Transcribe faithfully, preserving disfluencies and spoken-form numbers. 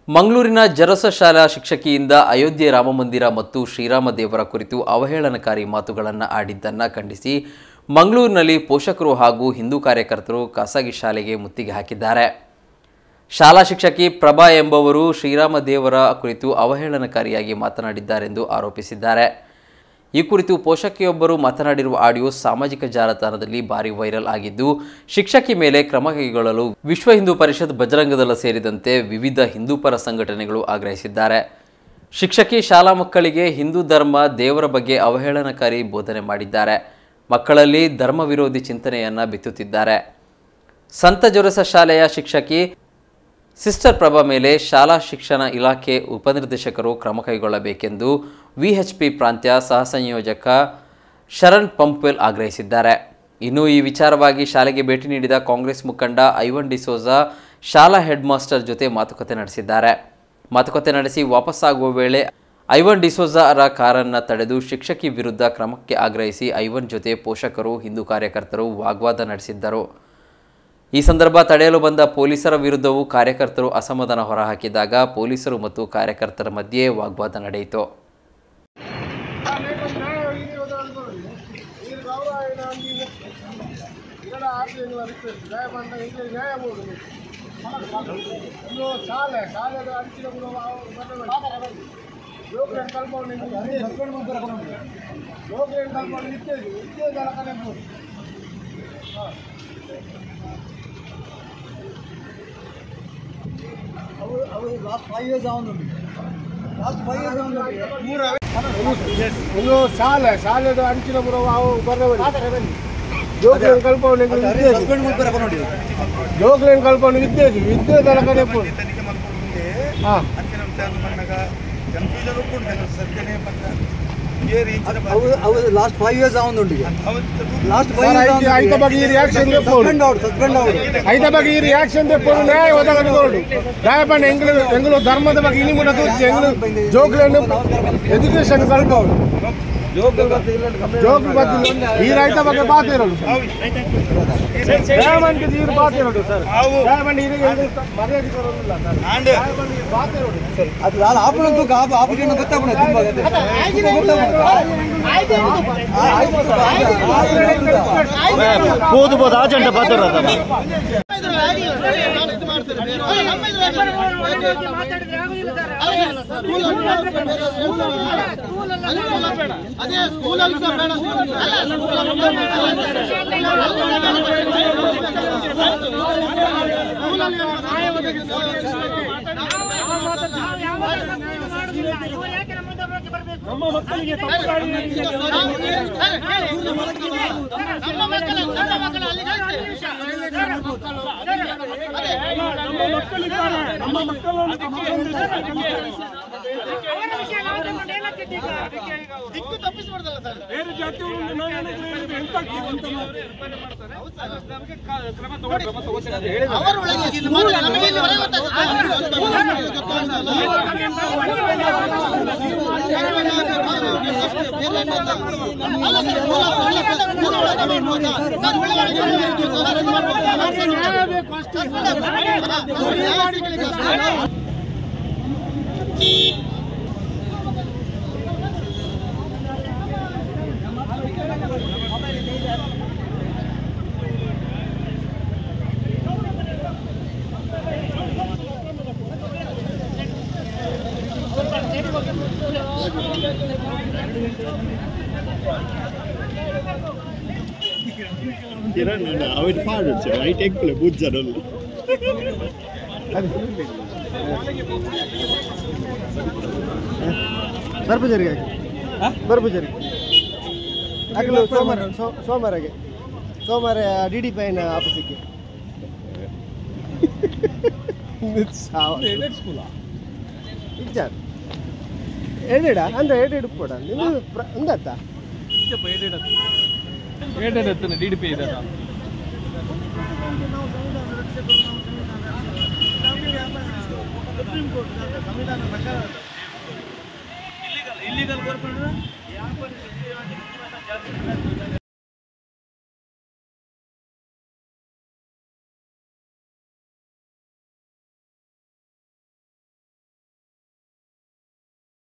ಮಂಗಳೂರಿನ ಜರಸ ಶಾಲಾ ಶಿಕ್ಷಕಿಯಿಂದ ಅಯೋಧ್ಯೆ ರಾಮಮಂದಿರ ಮತ್ತು ಶ್ರೀರಾಮ ದೇವರ ಕುರಿತು ಅವಹೇಳನಕಾರಿ ಮಾತುಗಳನ್ನು ಆಡಿದ್ದನ್ನು ಖಂಡಿಸಿ ಮಂಗಳೂರಿನಲ್ಲಿ ಪೋಷಕರು ಹಾಗೂ ಹಿಂದೂ ಕಾರ್ಯಕರ್ತರು ಖಾಸಗಿ ಶಾಲೆಗೆ ಮುತ್ತಿಗೆ ಹಾಕಿದ್ದಾರೆ. ಶಾಲಾ ಶಿಕ್ಷಕಿ ಪ್ರಭಾ ಎಂಬುವರು ಶ್ರೀರಾಮ ದೇವರ ಕುರಿತು ಅವಹೇಳನಕಾರಿಯಾಗಿ ಮಾತನಾಡಿದ್ದಾರೆಂದು ಆರೋಪಿಸಿದ್ದಾರೆ. ಈ ಕುರಿತು ಪೋಷಕಿಯೊಬ್ಬರು ಮಾತನಾಡಿರುವ ಆಡಿಯೋ ಸಾಮಾಜಿಕ ಜಾಲತಾಣದಲ್ಲಿ ಭಾರಿ ವೈರಲ್ ಆಗಿದ್ದು, ಶಿಕ್ಷಕಿ ಮೇಲೆ ಕ್ರಮ ಕೈಗೊಳ್ಳಲು ವಿಶ್ವ ಹಿಂದೂ ಪರಿಷತ್, ಬಜರಂಗದಳ ಸೇರಿದಂತೆ ವಿವಿಧ ಹಿಂದೂಪರ ಸಂಘಟನೆಗಳು ಆಗ್ರಹಿಸಿದ್ದಾರೆ. ಶಿಕ್ಷಕಿ ಶಾಲಾ ಮಕ್ಕಳಿಗೆ ಹಿಂದೂ ಧರ್ಮ, ದೇವರ ಬಗ್ಗೆ ಅವಹೇಳನಕಾರಿ ಬೋಧನೆ ಮಾಡಿದ್ದಾರೆ. ಮಕ್ಕಳಲ್ಲಿ ಧರ್ಮ ವಿರೋಧಿ ಚಿಂತನೆಯನ್ನು ಬಿತ್ತುತ್ತಿದ್ದಾರೆ. ಸಂತ ಜೋಸೆಫ್ ಶಾಲೆಯ ಶಿಕ್ಷಕಿ ಸಿಸ್ಟರ್ ಪ್ರಭಾ ಮೇಲೆ ಶಾಲಾ ಶಿಕ್ಷಣ ಇಲಾಖೆ ಉಪನಿರ್ದೇಶಕರು ಕ್ರಮ ಕೈಗೊಳ್ಳಬೇಕೆಂದು ವಿಎಚ್ಪಿ ಪ್ರಾಂತ್ಯ ಸಹ ಸಂಯೋಜಕ ಶರಣ್ ಪಂಪ್ವೆಲ್ ಆಗ್ರಹಿಸಿದ್ದಾರೆ. ಇನ್ನು ಈ ವಿಚಾರವಾಗಿ ಶಾಲೆಗೆ ಭೇಟಿ ನೀಡಿದ ಕಾಂಗ್ರೆಸ್ ಮುಖಂಡ ಐವನ್ ಡಿಸೋಜಾ ಶಾಲಾ ಹೆಡ್ ಮಾಸ್ಟರ್ ಜೊತೆ ಮಾತುಕತೆ ನಡೆಸಿದ್ದಾರೆ. ಮಾತುಕತೆ ನಡೆಸಿ ವಾಪಸ್ಸಾಗುವ ವೇಳೆ ಐವನ್ ಡಿಸೋಜಾ ಅವರ ಕಾರನ್ನು ತಡೆದು ಶಿಕ್ಷಕಿ ವಿರುದ್ಧ ಕ್ರಮಕ್ಕೆ ಆಗ್ರಹಿಸಿ ಐವನ್ ಜೊತೆ ಪೋಷಕರು, ಹಿಂದೂ ಕಾರ್ಯಕರ್ತರು ವಾಗ್ವಾದ ನಡೆಸಿದ್ದರು. ಈ ಸಂದರ್ಭ ತಡೆಯಲು ಬಂದ ಪೊಲೀಸರ ವಿರುದ್ಧವೂ ಕಾರ್ಯಕರ್ತರು ಅಸಮಾಧಾನ ಹೊರಹಾಕಿದಾಗ ಪೊಲೀಸರು ಮತ್ತು ಕಾರ್ಯಕರ್ತರ ಮಧ್ಯೆ ವಾಗ್ವಾದ ನಡೆಯಿತು. Last five years on them. Last five years on them. Hello, Sale, Sale, the Anchina Burava, Jogland Kalpon, husband would have gone. Jogland Kalpon with this, with the Kalapur. Ah, I was last five years on the last five years on I the reaction suspend out, suspend out. I the reaction they put now was a gold. Diapan Anglo Anglo Dharma the Bagini Mutu, Jogland education Kalpon. Joke but he write about the bathroom. Diamond is your bathroom, sir. Diamond is and that's all happened to Gab, African both both agent of ನಮ್ಮ ಮಕ್ಕಳಿಗೆ ನಮ್ಮ ಮಕ್ಕಳನ್ನು ದಿಕ್ಕು ತಪ್ಪಿಸಬಾರ್ದಲ್ಲ sir. ಬೇರೆ ಜಾತಿಯವರು ನಾವೇನಾದ್ರೂ ಎಂತ ಕ್ರಮ ತಗೊಳ್ತಾರೆ ಅವತ್ತು ಪಾಡು ರೈಟ್ ಎಕ್ಲೆ ಬುಜ್ಜರಲ್ಲ ಬರ್ಬುಜರಿಗೆ ಬರ್ಬುಜರಿಗೆ ಆಗಲೂ ಸೋಮವಾರ ಸೋಮವಾರಗೆ ಸೋಮವಾರ ಡಿ ಡಿ ಪೈನ ಆಫೀಸಿಗೆ ಎಡೆಡ್ ಸ್ಕೂಲಾ ಇಚ್ಚಾರ ಎಡೆಡ ಅಂದರೆ ಎಡೆಡ್ ಕೂಡ ನಿಮ್ಮದು ಒಂದತ್ತ ಎಡೆಡ್ ಎಡೆಡ್ ಹತ್ತನ ಡಿ ಡಿ ಪಿ ಇದೆ ಸಂವಿಧಾನ ಪ್ರಕಾರ ಇಲ್ಲಿಗಲ್ ಇಲ್ಲಿಗಲ್ ಗೋರ್ಮೆಂಟ್